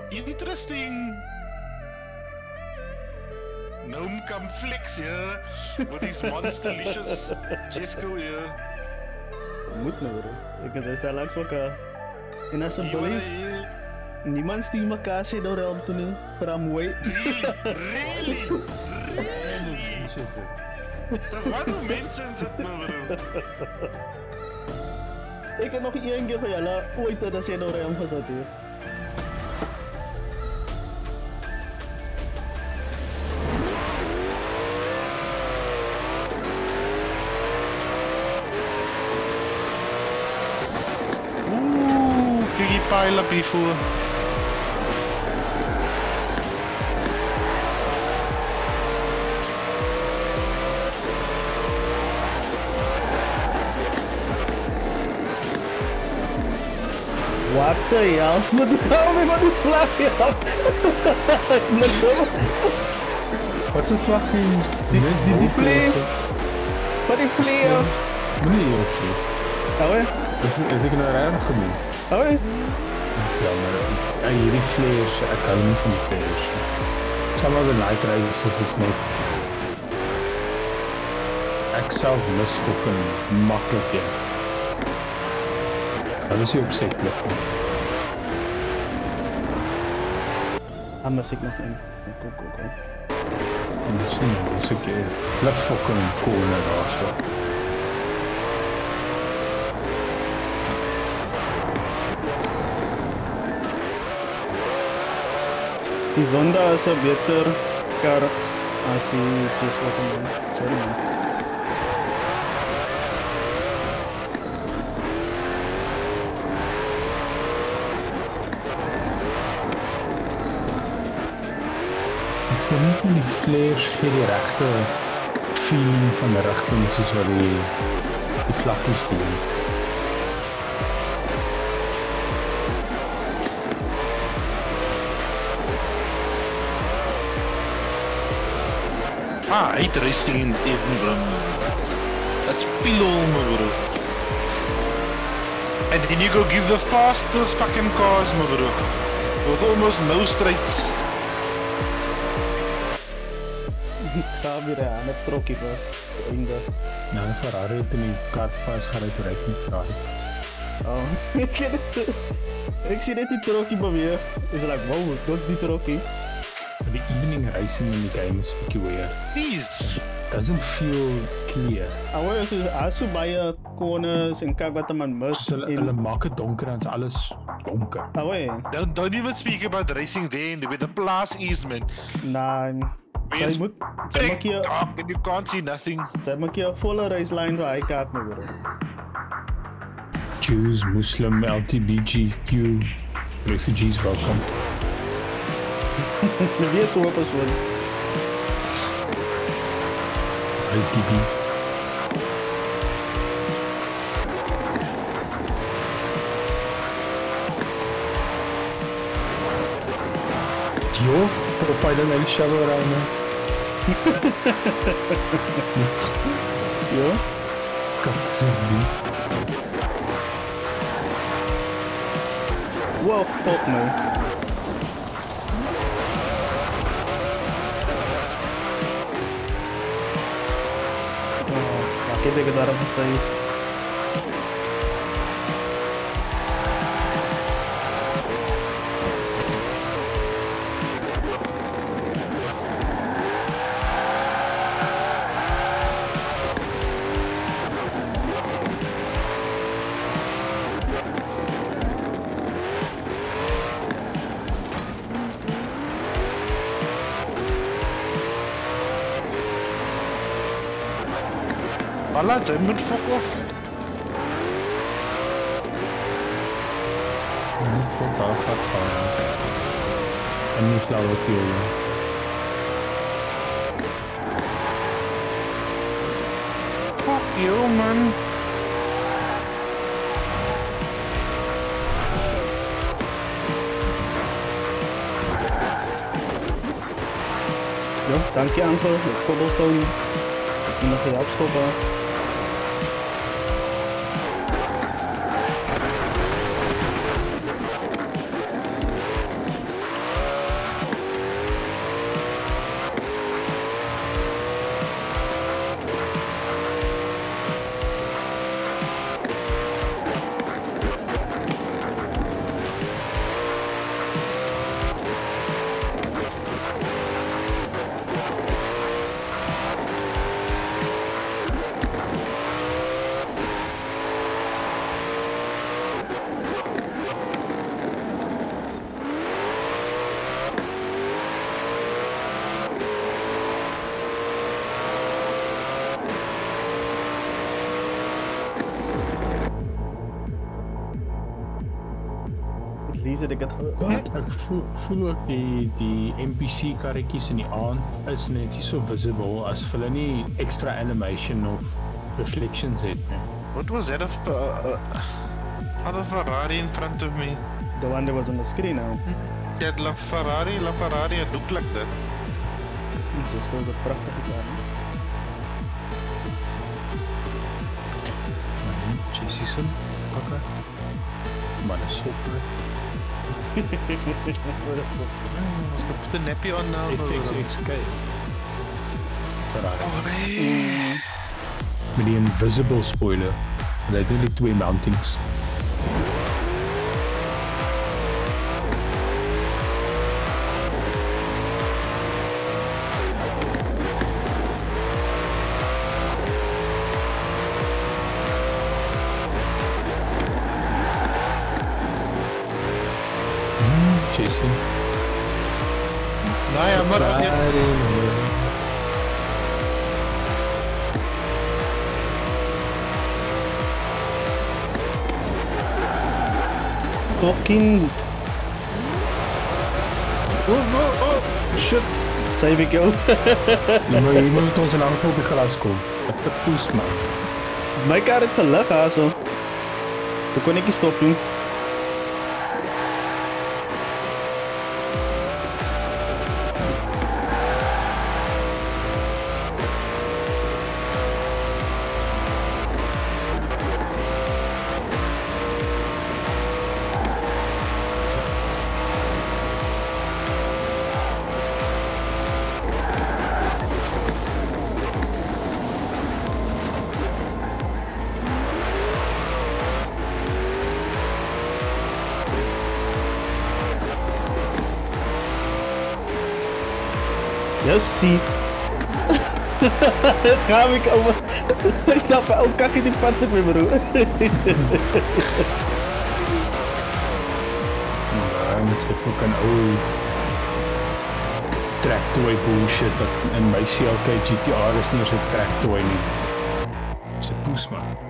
Interesting. Gnome come flex here with his monsterlicious Jesco here. Moet nou bro. Ek is hy sal langs mekaar. En asseblief niemand stuur mekaar sy nou realm toe nie. Vir hom mooi. Really? Wat doen mense in dit nou bro? Ek het nog een keer vir julle ooit dat sy nou realm gesit hier. Pile up before. What the hell? Wat die hel met die vlag hier? Net so. Wat 'n vlag hier? Die vlieg. Wat die vlieg? Nee, oké. Oké. Dis ek nou reg genoem. Oké. Ja, maar hierdie flares, ek hou nie van die flares. Some of the night races is net ek self mis fucking maklik ja. Dat is nie opsetlik nie. Anders ek nog in. Kom. Misschien is ek laat fucking corner daar so. Die Zonda is 'n beter kar as die Jesco van my. Sorry man. Ek voel nie van die flares gee die regte feeling van die rigting soos wat die vlakkies voel. Uitrusting in Edinburgh. That's below my bro. And then you go give the fastest fucking cars, my bro. With almost no straights. Daar weer aan 'n trokkie was. Einde. Nou, Ferrari het in die kart vasgery toe ek nie Ferrari. Oh, ek sien net die trokkie beweeg. Is like, wow, dit's die trokkie. The evening racing in the game is pretty weird. Please. Doesn't feel clear. Hoor, as so baie corners en kyk wat man mis. Hulle maak dit donker en alles donker. Hoor. Don't even speak about racing there with the plus easement. Nah. Sy maak hier and you can't see nothing. Sy maak hier 'n volle raceline vir hy kaart nou bro. Jews, Muslim, LGBTQ, refugees welcome. Wie is so 'n persoon? ITB. Jo, profiling el shower around. Jo. Katsuni. Well, fuck me. Aqui tem que dar pra sair. Allah, jy moet fuck off. Fuck off, en nie flauw op jou. Fuck you, man. Ja, dankie Anko, Cobblestone. Ik moet nog even opstoppen. Lees het ek het Ek voel ook die NPC karretjies in die aand is net nie so visible as hulle nie extra animation of reflections het nie. What was that of other Ferrari in front of me? The one that was on the screen now. That La Ferrari, it looked like that. Just goes een prachtige car. Jessie pakken. Maar dat is zo Put the nappy on now. FXXK. Ferrari. Oh nee. Met die invisible spoiler. En hy doen die 2 mountings. Chasing. Nee, maar Fucking Oh, shit. save ik jou. Je moet ons lang voor op die glas komen. Wat poes man. My car het gelig haso. Toen kon ik niet stop doen. Yes, zie. Ga ik over. Ik snap ook kak in die pad te bro. Ja, met zo'n fucking oude tracktoy bullshit wat in my CLK GTR is nie eens 'n tracktoy nie. Dis 'n poes man.